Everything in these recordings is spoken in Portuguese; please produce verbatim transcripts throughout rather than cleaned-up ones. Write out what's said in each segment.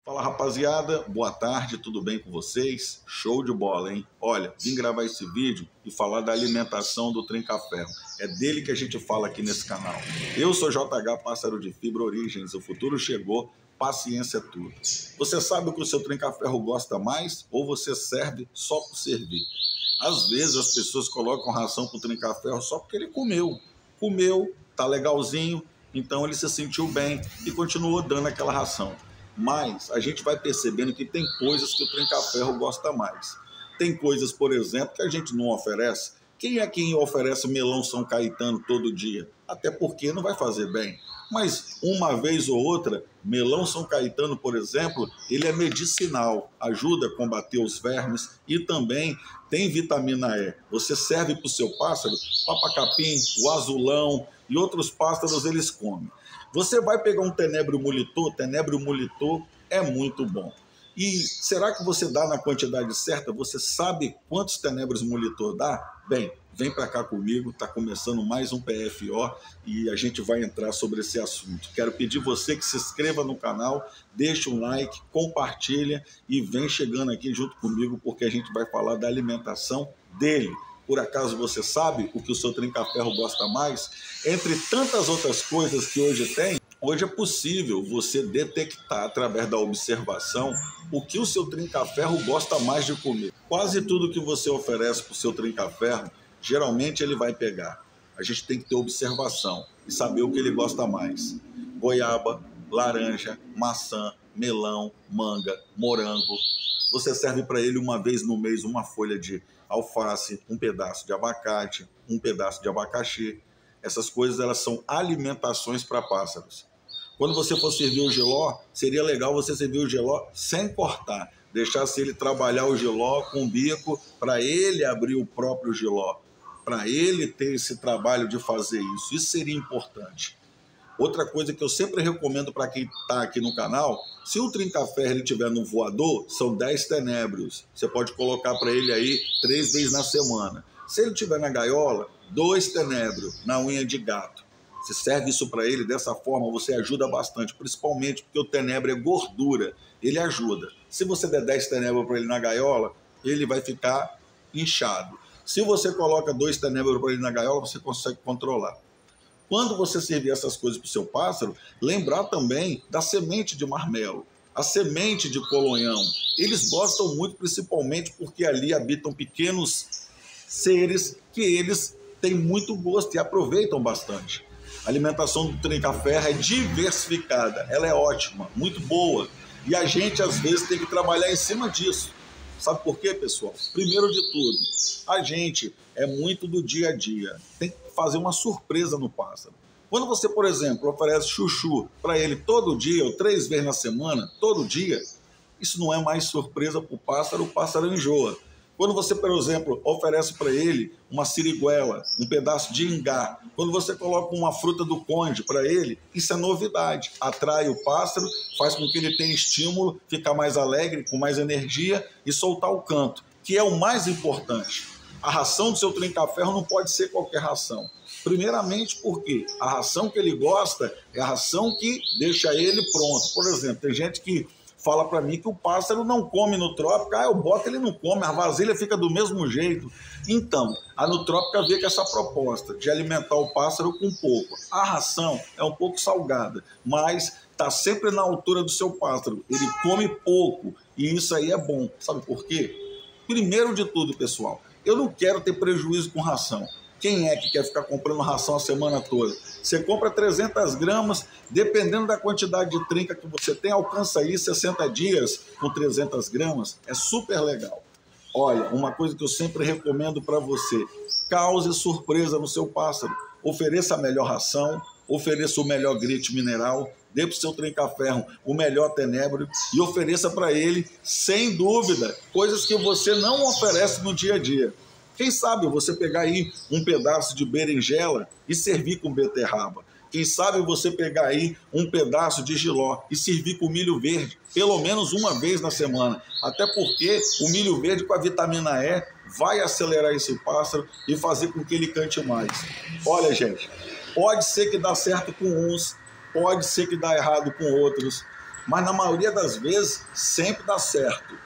Fala rapaziada, boa tarde, tudo bem com vocês? Show de bola, hein? Olha, vim gravar esse vídeo e falar da alimentação do trinca-ferro. É dele que a gente fala aqui nesse canal. Eu sou J H Pássaro de Fibra Origens, o futuro chegou, paciência é tudo. Você sabe o que o seu trinca-ferro gosta mais ou você serve só por servir? Às vezes as pessoas colocam ração pro trinca-ferro só porque ele comeu. Comeu, tá legalzinho, então ele se sentiu bem e continuou dando aquela ração. Mas a gente vai percebendo que tem coisas que o trinca-ferro gosta mais. Tem coisas, por exemplo, que a gente não oferece. Quem é quem oferece melão São Caetano todo dia? Até porque não vai fazer bem. Mas uma vez ou outra, melão São Caetano, por exemplo, ele é medicinal, ajuda a combater os vermes e também tem vitamina E. Você serve para o seu pássaro, papacapim, o azulão e outros pássaros eles comem. Você vai pegar um tenebro molitor, tenebro molitor é muito bom. E será que você dá na quantidade certa? Você sabe quantos tenebros molitor dá? Bem, vem para cá comigo, está começando mais um P F O e a gente vai entrar sobre esse assunto. Quero pedir você que se inscreva no canal, deixe um like, compartilha e vem chegando aqui junto comigo porque a gente vai falar da alimentação dele. Por acaso você sabe o que o seu trinca-ferro gosta mais? Entre tantas outras coisas que hoje tem, hoje é possível você detectar através da observação o que o seu trinca-ferro gosta mais de comer. Quase tudo que você oferece para o seu trinca-ferro, geralmente ele vai pegar. A gente tem que ter observação e saber o que ele gosta mais. Goiaba, laranja, maçã, melão, manga, morango. Você serve para ele uma vez no mês uma folha de alface, um pedaço de abacate, um pedaço de abacaxi. Essas coisas elas são alimentações para pássaros. Quando você for servir o jiló, seria legal você servir o jiló sem cortar. Deixasse ele trabalhar o jiló com o bico para ele abrir o próprio jiló. Para ele ter esse trabalho de fazer isso. Isso seria importante. Outra coisa que eu sempre recomendo para quem está aqui no canal, se o trinca-ferro estiver no voador, são dez tenébrios. Você pode colocar para ele aí três vezes na semana. Se ele estiver na gaiola, dois tenébrios na unha de gato. Você serve isso para ele dessa forma, você ajuda bastante, principalmente porque o tenebro é gordura, ele ajuda. Se você der dez tenébrios para ele na gaiola, ele vai ficar inchado. Se você coloca dois tenébrios para ele na gaiola, você consegue controlar. Quando você servir essas coisas para o seu pássaro, lembrar também da semente de marmelo, a semente de colonhão. Eles gostam muito, principalmente porque ali habitam pequenos seres que eles têm muito gosto e aproveitam bastante. A alimentação do trinca-ferro é diversificada, ela é ótima, muito boa. E a gente, às vezes, tem que trabalhar em cima disso. Sabe por quê, pessoal? Primeiro de tudo, a gente é muito do dia a dia. Tem que fazer uma surpresa no pássaro. Quando você, por exemplo, oferece chuchu para ele todo dia ou três vezes na semana, todo dia, isso não é mais surpresa para o pássaro, o pássaro enjoa. Quando você, por exemplo, oferece para ele uma siriguela, um pedaço de ingá, quando você coloca uma fruta do conde para ele, isso é novidade. Atrai o pássaro, faz com que ele tenha estímulo, ficar mais alegre, com mais energia e soltar o canto, que é o mais importante. A ração do seu trinca-ferro não pode ser qualquer ração. Primeiramente porque a ração que ele gosta é a ração que deixa ele pronto. Por exemplo, tem gente que fala para mim que o pássaro não come nutrópica, ah, eu boto, ele não come, a vasilha fica do mesmo jeito. Então, a nutrópica vê com essa proposta de alimentar o pássaro com pouco. A ração é um pouco salgada, mas está sempre na altura do seu pássaro. Ele come pouco e isso aí é bom. Sabe por quê? Primeiro de tudo, pessoal, eu não quero ter prejuízo com ração. Quem é que quer ficar comprando ração a semana toda? Você compra trezentas gramas, dependendo da quantidade de trinca que você tem, alcança aí sessenta dias com trezentas gramas. É super legal. Olha, uma coisa que eu sempre recomendo para você, cause surpresa no seu pássaro. Ofereça a melhor ração, ofereça o melhor grite mineral, dê para o seu trinca-ferro o melhor tenebro e ofereça para ele, sem dúvida, coisas que você não oferece no dia a dia. Quem sabe você pegar aí um pedaço de berinjela e servir com beterraba. Quem sabe você pegar aí um pedaço de jiló e servir com milho verde, pelo menos uma vez na semana. Até porque o milho verde com a vitamina E vai acelerar esse pássaro e fazer com que ele cante mais. Olha, gente, pode ser que dá certo com uns, pode ser que dá errado com outros. mas na maioria das vezes sempre dá certo.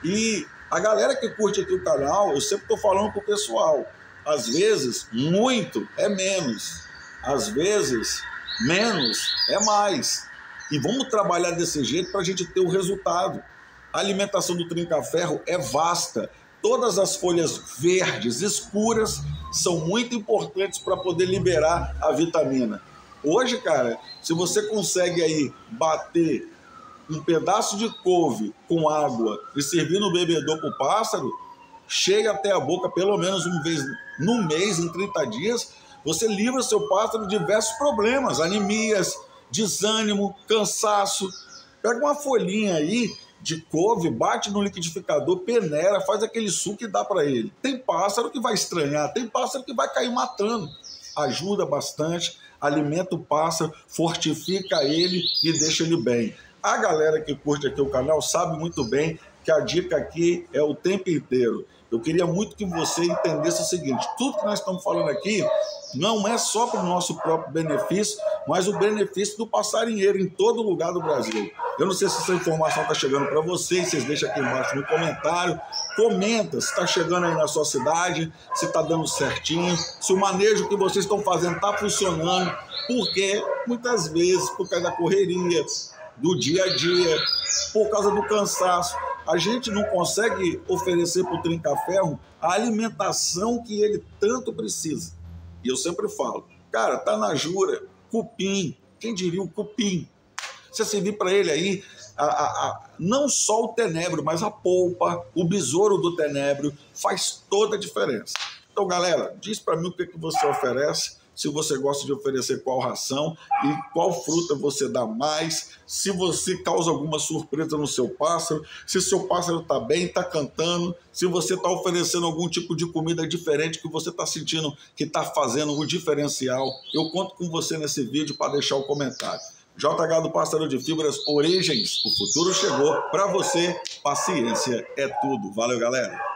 E a galera que curte aqui o canal, eu sempre estou falando pro pessoal, às vezes muito é menos, às vezes menos é mais. E vamos trabalhar desse jeito para a gente ter o resultado. A alimentação do trinca-ferro é vasta. Todas as folhas verdes escuras são muito importantes para poder liberar a vitamina. Hoje, cara, se você consegue aí bater um pedaço de couve com água e servir no bebedouro para o pássaro, chega até a boca pelo menos uma vez no mês, em trinta dias, você livra seu pássaro de diversos problemas, anemias, desânimo, cansaço. Pega uma folhinha aí de couve, bate no liquidificador, peneira, faz aquele suco e dá para ele. Tem pássaro que vai estranhar, tem pássaro que vai cair matando. Ajuda bastante, alimenta o pássaro, fortifica ele e deixa ele bem. A galera que curte aqui o canal sabe muito bem que a dica aqui é o tempo inteiro. Eu queria muito que você entendesse o seguinte, tudo que nós estamos falando aqui não é só para o nosso próprio benefício, mas o benefício do passarinheiro em todo lugar do Brasil. Eu não sei se essa informação está chegando para vocês, vocês deixam aqui embaixo no comentário, comenta se está chegando aí na sua cidade, se está dando certinho, se o manejo que vocês estão fazendo está funcionando, porque muitas vezes, por causa da correria, do dia a dia, por causa do cansaço, a gente não consegue oferecer para o trinca-ferro a alimentação que ele tanto precisa. E eu sempre falo, cara, tá na jura, cupim, quem diria o cupim? Você servir para ele aí, a, a, a, não só o tenebro, mas a polpa, o besouro do tenebro, faz toda a diferença. Então, galera, diz para mim o que, que você oferece, se você gosta de oferecer qual ração e qual fruta você dá mais, se você causa alguma surpresa no seu pássaro, se seu pássaro está bem, está cantando, se você está oferecendo algum tipo de comida diferente que você está sentindo que está fazendo o diferencial. Eu conto com você nesse vídeo para deixar o comentário. J H do Pássaro de Fibras Origens, o futuro chegou. Para você, paciência é tudo. Valeu, galera!